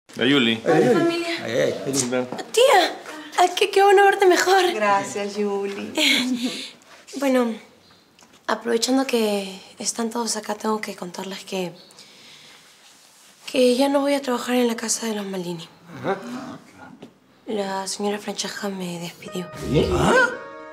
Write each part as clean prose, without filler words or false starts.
La Yuli. Hola, familia. Tía, qué bueno verte mejor. Gracias, Yuli. Bueno, aprovechando que están todos acá, tengo que contarles que ya no voy a trabajar en la casa de los Maldini. Ajá. La señora Francesca me despidió. ¿Ah?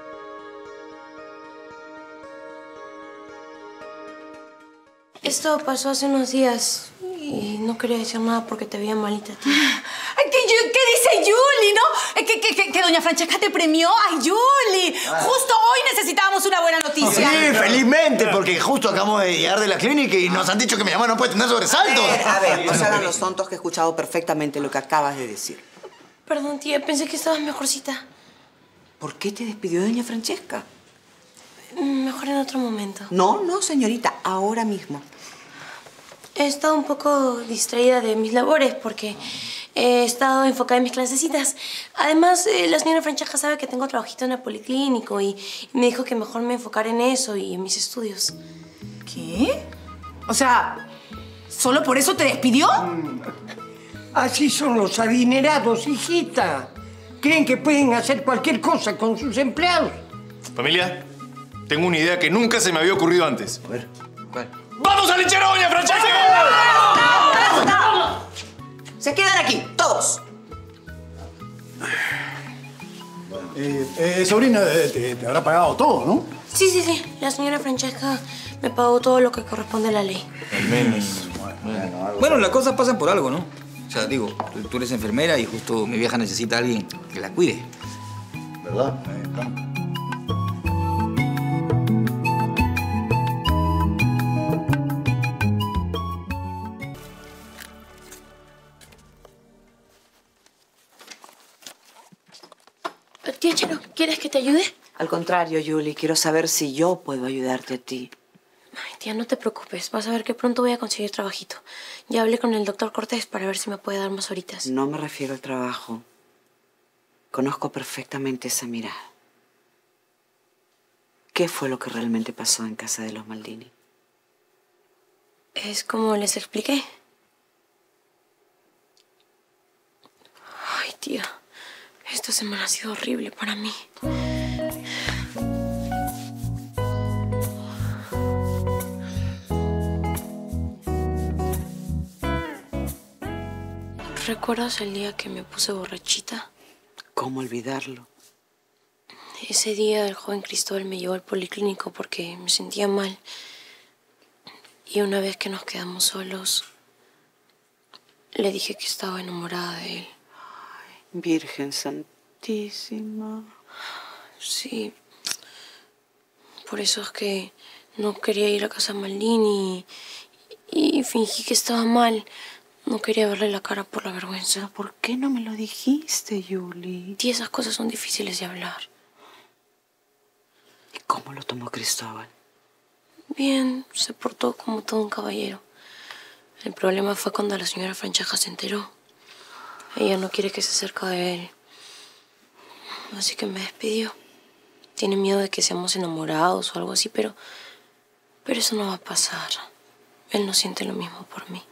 Esto pasó hace unos días y no quería decir nada porque te veía malita, tía. ¿Qué dice Yuli, no? Que doña Francesca te premió. ¡Ay, Yuli! Justo hoy necesitábamos una buena noticia. Sí, felizmente, porque justo acabamos de llegar de la clínica y nos han dicho que mi mamá no puede tener sobresaltos. A ver, no se hagan los tontos que he escuchado perfectamente lo que acabas de decir. Perdón, tía, pensé que estabas mejorcita. ¿Por qué te despidió doña Francesca? Mejor en otro momento. No, señorita, ahora mismo. He estado un poco distraída de mis labores porque he estado enfocada en mis clasecitas. Además, la señora Francesca sabe que tengo trabajito en el policlínico y me dijo que mejor me enfocara en eso y en mis estudios. ¿Qué? O sea, ¿solo por eso te despidió? Así son los adinerados, hijita. Creen que pueden hacer cualquier cosa con sus empleados. Familia, tengo una idea que nunca se me había ocurrido antes. A ver, ¿cuál? ¡Vamos a linchar a doña Francesca! Se quedan aquí, todos. Sobrina, te habrá pagado todo, ¿no? Sí. La señora Francesca me pagó todo lo que corresponde a la ley. Al menos. Bueno, las cosas pasan por algo, ¿no? O sea, digo, tú eres enfermera y justo mi vieja necesita a alguien que la cuide. ¿Verdad? Tía Charo, ¿quieres que te ayude? Al contrario, Yuli, quiero saber si yo puedo ayudarte a ti. Ay, tía, no te preocupes. Vas a ver que pronto voy a conseguir trabajito. Ya hablé con el doctor Cortés para ver si me puede dar más horitas. No me refiero al trabajo. Conozco perfectamente esa mirada. ¿Qué fue lo que realmente pasó en casa de los Maldini? Es como les expliqué. Ay, tía. Esta semana ha sido horrible para mí. ¿Recuerdas el día que me puse borrachita? ¿Cómo olvidarlo? Ese día el joven Cristóbal me llevó al policlínico porque me sentía mal. Y una vez que nos quedamos solos, le dije que estaba enamorada de él. Ay, Virgen Santísima. Sí. Por eso es que no quería ir a casa Maldini y fingí que estaba mal. No quería verle la cara por la vergüenza. ¿Por qué no me lo dijiste, Yuli? Tía, esas cosas son difíciles de hablar. ¿Y cómo lo tomó Cristóbal? Bien, se portó como todo un caballero. El problema fue cuando la señora Francesca se enteró. Ella no quiere que se acerque de él. Así que me despidió. Tiene miedo de que seamos enamorados o algo así, pero eso no va a pasar. Él no siente lo mismo por mí.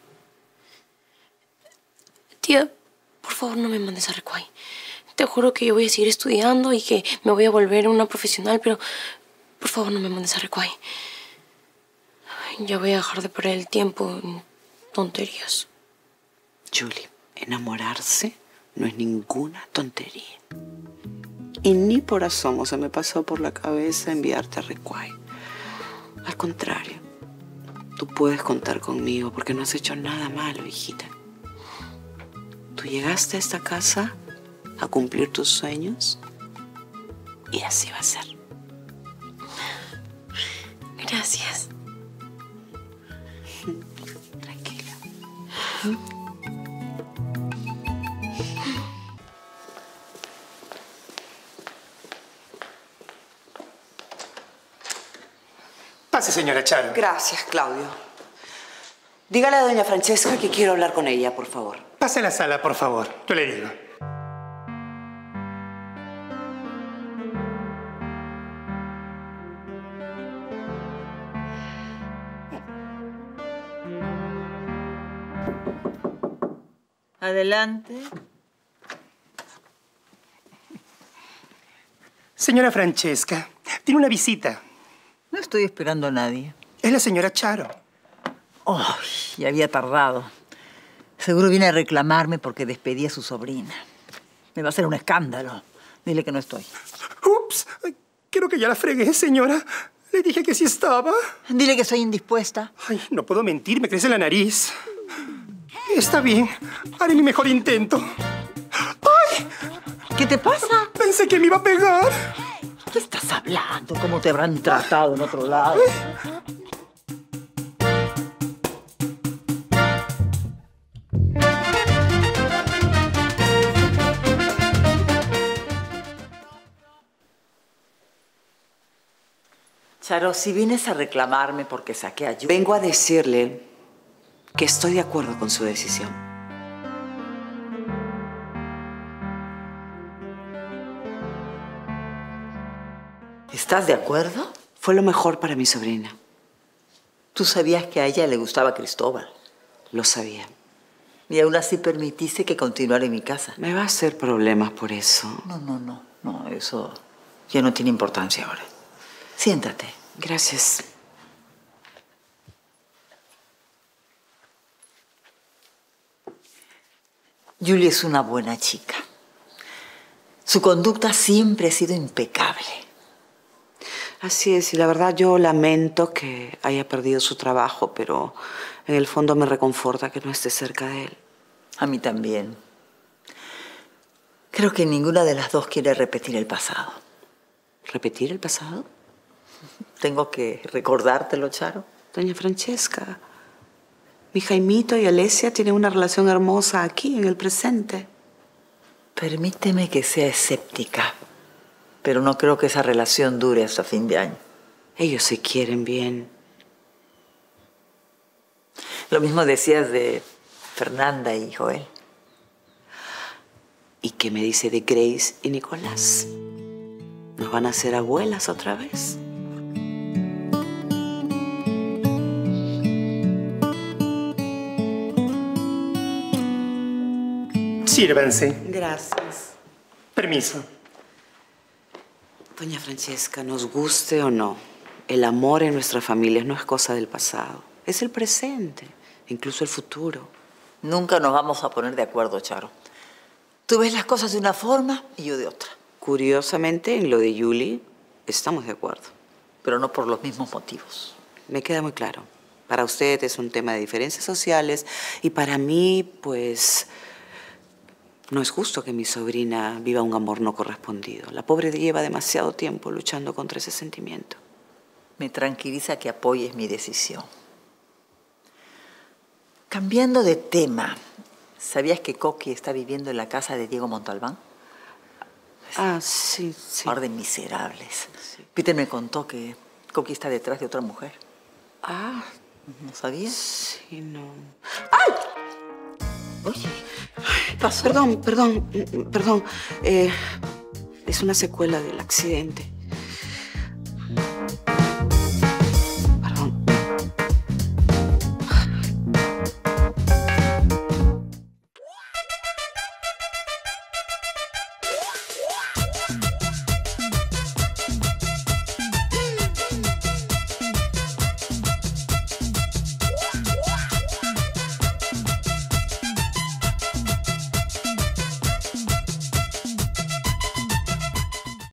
Tía, por favor, no me mandes a Recuay. Te juro que yo voy a seguir estudiando y que me voy a volver una profesional, pero por favor, no me mandes a Recuay. Ya voy a dejar de perder el tiempo en tonterías. Yuli, enamorarse no es ninguna tontería. Y ni por asomo se me pasó por la cabeza enviarte a Recuay. Al contrario, tú puedes contar conmigo porque no has hecho nada malo, hijita. Tú llegaste a esta casa a cumplir tus sueños y así va a ser. Gracias. Tranquila. Pase, señora Charo. Gracias, Claudio. Dígale a doña Francesca que quiero hablar con ella, por favor. Pase a la sala, por favor. Yo le digo. Adelante. Señora Francesca, tiene una visita. No estoy esperando a nadie. Es la señora Charo. ¡Ay! Ya había tardado. Seguro viene a reclamarme porque despedí a su sobrina. Me va a hacer un escándalo. Dile que no estoy. Ups, creo que ya la fregué, señora. Le dije que sí estaba. Dile que soy indispuesta. Ay, no puedo mentir, me crece la nariz. Está bien, haré mi mejor intento. ¡Ay! ¿Qué te pasa? Pensé que me iba a pegar. ¿Qué estás hablando? ¿Cómo te habrán tratado en otro lado? Charo, si vienes a reclamarme porque saqué a Julie... Vengo a decirle que estoy de acuerdo con su decisión. ¿Estás de acuerdo? Fue lo mejor para mi sobrina. Tú sabías que a ella le gustaba Cristóbal. Lo sabía. Y aún así permitiste que continuara en mi casa. Me va a hacer problemas por eso. No, eso ya no tiene importancia ahora. Siéntate. Gracias. Julie es una buena chica. Su conducta siempre ha sido impecable. Así es, y la verdad yo lamento que haya perdido su trabajo, pero en el fondo me reconforta que no esté cerca de él. A mí también. Creo que ninguna de las dos quiere repetir el pasado. ¿Repetir el pasado? Tengo que recordártelo, Charo. Doña Francesca, mi Jaimito y Alesia tienen una relación hermosa aquí, en el presente. Permíteme que sea escéptica, pero no creo que esa relación dure hasta fin de año. Ellos se quieren bien. Lo mismo decías de Fernanda y Joel. ¿Y qué me dice de Grace y Nicolás? ¿Nos van a hacer abuelas otra vez? Sírvanse. Gracias. Permiso. Doña Francesca, nos guste o no, el amor en nuestras familias no es cosa del pasado. Es el presente, incluso el futuro. Nunca nos vamos a poner de acuerdo, Charo. Tú ves las cosas de una forma y yo de otra. Curiosamente, en lo de Julie, estamos de acuerdo. Pero no por los mismos motivos. Me queda muy claro. Para usted es un tema de diferencias sociales y para mí, pues, no es justo que mi sobrina viva un amor no correspondido. La pobre lleva demasiado tiempo luchando contra ese sentimiento. Me tranquiliza que apoyes mi decisión. Cambiando de tema, ¿sabías que Coqui está viviendo en la casa de Diego Montalbán? Ah, sí, sí. Par de miserables. Sí. Peter me contó que Coqui está detrás de otra mujer. Ah. ¿No sabías? Sí, no. ¡Ay! Oye, ¿qué pasó? Perdón. Es una secuela del accidente.